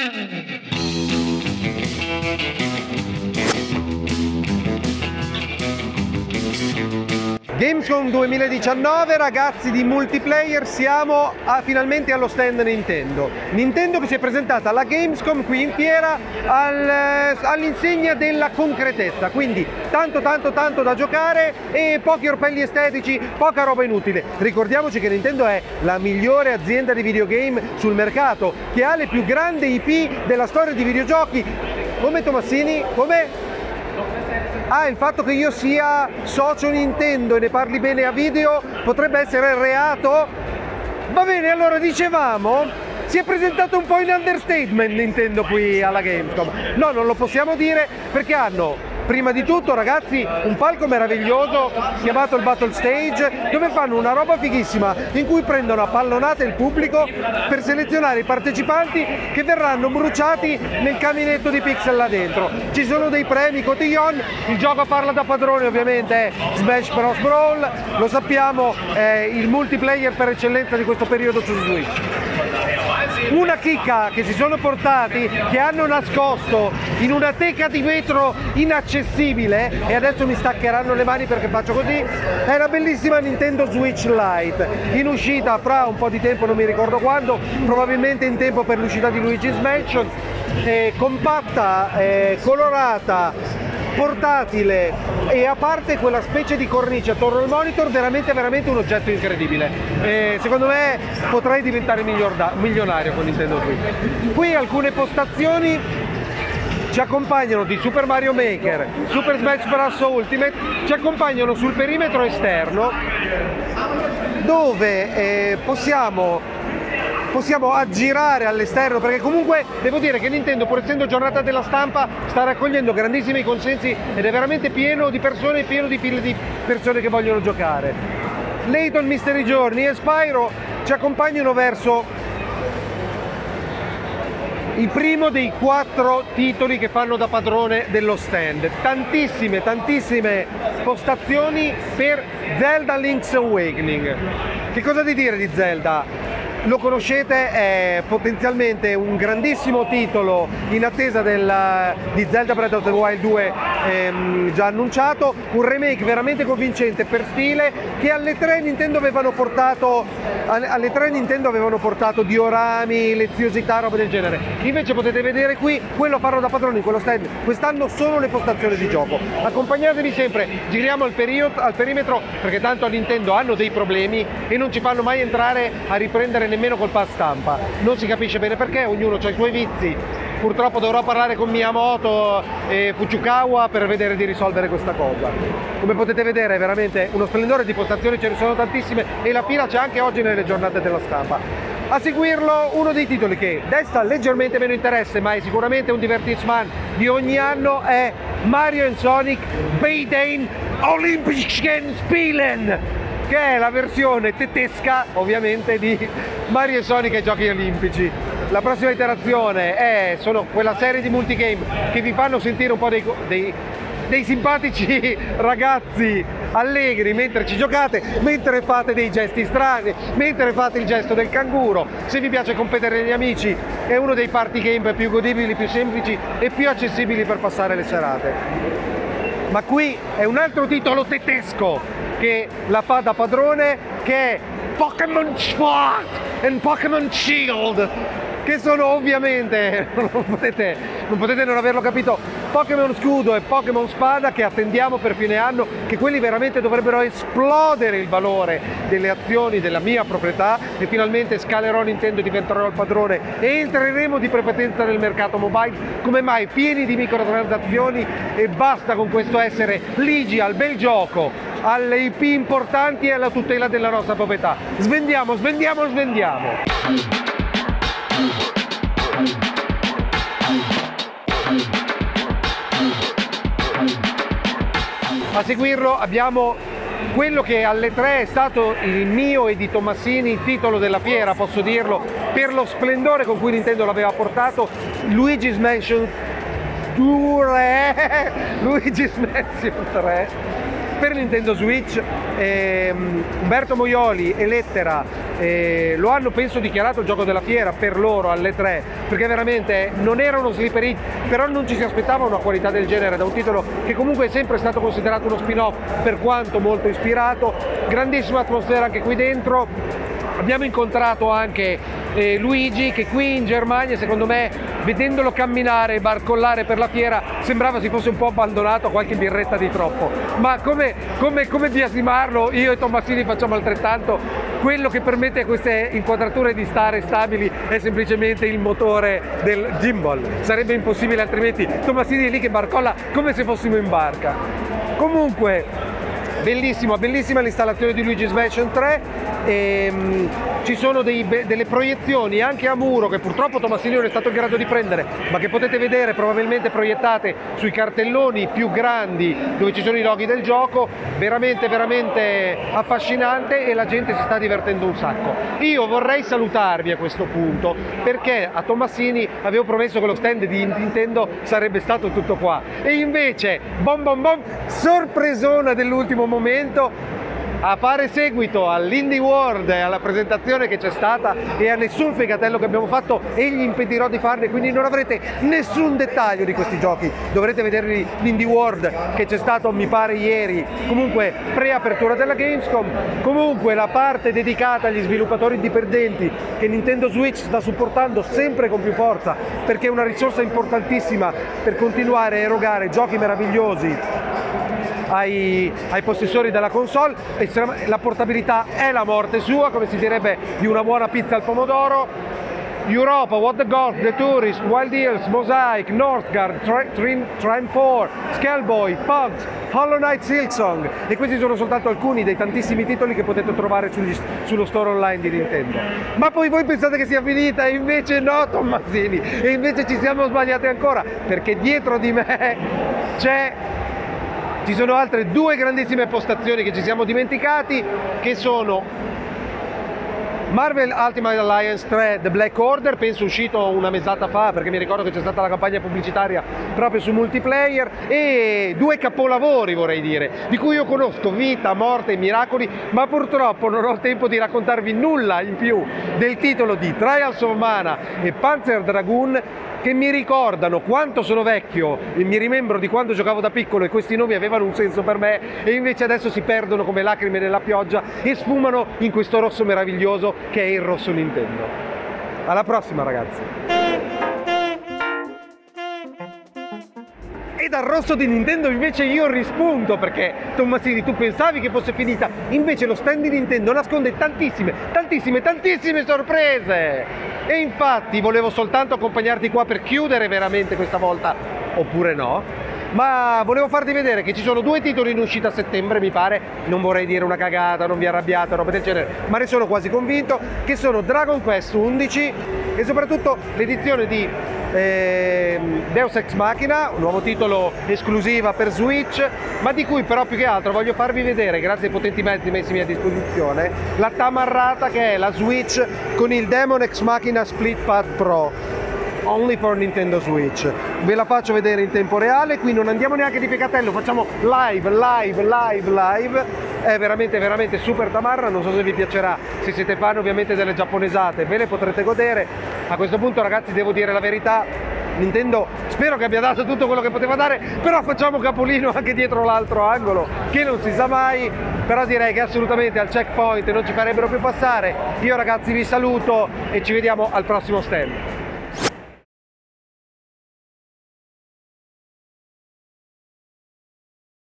Gamescom 2019, ragazzi di multiplayer, siamo finalmente allo stand Nintendo. Nintendo che si è presentata alla Gamescom qui in fiera all'insegna della concretezza, quindi tanto da giocare e pochi orpelli estetici, poca roba inutile. Ricordiamoci che Nintendo è la migliore azienda di videogame sul mercato, che ha le più grandi IP della storia di videogiochi. Come Tomassini? Come? Ah, il fatto che io sia socio Nintendo e ne parli bene a video potrebbe essere reato? Va bene, allora dicevamo, si è presentato un po' in understatement Nintendo qui alla Gamescom. No, non lo possiamo dire perché hanno, prima di tutto, ragazzi, un palco meraviglioso chiamato il Battle Stage, dove fanno una roba fighissima in cui prendono a pallonate il pubblico per selezionare i partecipanti che verranno bruciati nel caminetto di pixel là dentro. Ci sono dei premi cotillon, il gioco parla da padrone ovviamente, è Smash Bros. Brawl, lo sappiamo, è il multiplayer per eccellenza di questo periodo su Switch. Una chicca che si sono portati, che hanno nascosto in una teca di vetro inaccessibile, e adesso mi staccheranno le mani perché faccio così, è la bellissima Nintendo Switch Lite, in uscita fra un po' di tempo, non mi ricordo quando, probabilmente in tempo per l'uscita di Luigi's Mansion, compatta, colorata, portatile e a parte quella specie di cornice attorno al monitor, veramente un oggetto incredibile. Secondo me potrei diventare milionario con Nintendo Switch. Qui alcune postazioni ci accompagnano di Super Mario Maker, Super Smash Bros. Ultimate, ci accompagnano sul perimetro esterno dove possiamo aggirare all'esterno, perché comunque devo dire che Nintendo, pur essendo giornata della stampa, sta raccogliendo grandissimi consensi ed è veramente pieno di persone, pieno di file di persone che vogliono giocare. Layton Mystery Journey e Spyro ci accompagnano verso il primo dei 4 titoli che fanno da padrone dello stand. Tantissime postazioni per Zelda Link's Awakening. Che cosa di dire di Zelda? Lo conoscete, è potenzialmente un grandissimo titolo in attesa di Zelda Breath of the Wild 2 già annunciato, un remake veramente convincente per stile che alle 3 Nintendo avevano portato diorami, leziosità, roba del genere. Invece potete vedere qui, quello farlo da padrone in quello stand, quest'anno solo le postazioni di gioco. Accompagnatevi sempre, giriamo al perimetro perché tanto a Nintendo hanno dei problemi e non ci fanno mai entrare a riprendere nemmeno col pass stampa, non si capisce bene perché, ognuno ha i suoi vizi. Purtroppo dovrò parlare con Miyamoto e Fujiwara per vedere di risolvere questa cosa. Come potete vedere è veramente uno splendore di postazioni, ce ne sono tantissime e la fila c'è anche oggi nelle giornate della stampa. A seguirlo uno dei titoli che desta leggermente meno interesse ma è sicuramente un divertissement di ogni anno, è Mario & Sonic Beiden Olympischen Spielen, che è la versione tedesca ovviamente di Mario e Sonic ai Giochi Olimpici. La prossima iterazione sono quella serie di multigame che vi fanno sentire un po' dei simpatici ragazzi allegri mentre ci giocate, mentre fate dei gesti strani, mentre fate il gesto del canguro. Se vi piace competere negli amici, è uno dei party game più godibili, più semplici e più accessibili per passare le serate. Ma qui è un altro titolo tedesco che la fa da padrone, che è Pokémon Sword e Pokémon Shield, che sono ovviamente, non potete non averlo capito, Pokémon Scudo e Pokémon Spada, che attendiamo per fine anno, che quelli veramente dovrebbero esplodere il valore delle azioni della mia proprietà e finalmente scalerò Nintendo, diventerò il padrone e entreremo di prepotenza nel mercato mobile. Come mai? Pieni di microtransazioni e basta con questo essere ligi al bel gioco, alle IP importanti e alla tutela della nostra proprietà. Svendiamo. A seguirlo abbiamo quello che alle 3 è stato il mio e di Tomassini titolo della fiera, posso dirlo, per lo splendore con cui Nintendo l'aveva portato, Luigi's Mansion 3, per Nintendo Switch. Umberto Moioli e Lettera lo hanno, penso, dichiarato il gioco della fiera per loro alle 3, perché veramente non era uno sleeper hit, però non ci si aspettava una qualità del genere da un titolo che comunque è sempre stato considerato uno spin-off, per quanto molto ispirato. Grandissima atmosfera anche qui dentro. Abbiamo incontrato anche Luigi, che qui in Germania, secondo me, vedendolo camminare e barcollare per la fiera, sembrava si fosse un po' abbandonato a qualche birretta di troppo. Ma come biasimarlo, io e Tommasini facciamo altrettanto. Quello che permette a queste inquadrature di stare stabili è semplicemente il motore del gimbal. Sarebbe impossibile altrimenti. Tommasini è lì che barcolla come se fossimo in barca. Comunque, bellissima l'installazione di Luigi's Mansion 3. Ci sono delle proiezioni anche a muro che purtroppo Tommasini non è stato in grado di prendere, ma che potete vedere probabilmente proiettate sui cartelloni più grandi dove ci sono i loghi del gioco. Veramente affascinante, e la gente si sta divertendo un sacco. Io vorrei salutarvi a questo punto, perché a Tommasini avevo promesso che lo stand di Nintendo sarebbe stato tutto qua, e invece sorpresona dell'ultimo momento. A fare seguito all'Indie World e alla presentazione che c'è stata, e a nessun fegatello che abbiamo fatto, e gli impedirò di farne, quindi non avrete nessun dettaglio di questi giochi. Dovrete vederli l'Indie World che c'è stato, mi pare, ieri, comunque pre-apertura della Gamescom. Comunque la parte dedicata agli sviluppatori indipendenti che Nintendo Switch sta supportando sempre con più forza, perché è una risorsa importantissima per continuare a erogare giochi meravigliosi ai possessori della console. La portabilità è la morte sua, come si direbbe di una buona pizza al pomodoro. Europa, What the Golf, The Tourist, Wild Hills, Mosaic, Northgard, Trine 4, Scaleboy, Pugs, Hollow Knight Silksong, e questi sono soltanto alcuni dei tantissimi titoli che potete trovare sullo store online di Nintendo. Ma poi voi pensate che sia finita, e invece no, Tommasini, e invece ci siamo sbagliati ancora, perché dietro di me ci sono altre due grandissime postazioni che ci siamo dimenticati, che sono Marvel Ultimate Alliance 3 The Black Order, penso uscito una mezz'ora fa, perché mi ricordo che c'è stata la campagna pubblicitaria proprio su multiplayer, e due capolavori, vorrei dire, di cui io conosco Vita, Morte e Miracoli, ma purtroppo non ho tempo di raccontarvi nulla in più del titolo di Trials of Mana e Panzer Dragoon, che mi ricordano quanto sono vecchio e mi rimembro di quando giocavo da piccolo e questi nomi avevano un senso per me, e invece adesso si perdono come lacrime nella pioggia e sfumano in questo rosso meraviglioso che è il rosso Nintendo. Alla prossima, ragazzi! E dal rosso di Nintendo invece io rispunto, perché Tommasini, tu pensavi che fosse finita, invece lo stand di Nintendo nasconde tantissime sorprese. E infatti volevo soltanto accompagnarti qua per chiudere veramente questa volta, oppure no, ma volevo farti vedere che ci sono due titoli in uscita a settembre, mi pare, non vorrei dire una cagata, non vi arrabbiate, roba del genere, ma ne sono quasi convinto, che sono Dragon Quest 11 e soprattutto l'edizione di Deus Ex Machina, un nuovo titolo esclusiva per Switch, ma di cui però più che altro voglio farvi vedere, grazie ai potenti mezzi messi a disposizione, la tamarrata che è la Switch con il Demon Ex Machina Split Pad Pro. Only for Nintendo Switch. Ve la faccio vedere in tempo reale, qui non andiamo neanche di picatello, facciamo live. È veramente super tamarra, non so se vi piacerà, se siete fan ovviamente delle giapponesate ve le potrete godere. A questo punto, ragazzi, devo dire la verità, Nintendo spero che abbia dato tutto quello che poteva dare, però facciamo capolino anche dietro l'altro angolo, che non si sa mai, però direi che assolutamente al checkpoint non ci farebbero più passare. Io, ragazzi, vi saluto e ci vediamo al prossimo stand.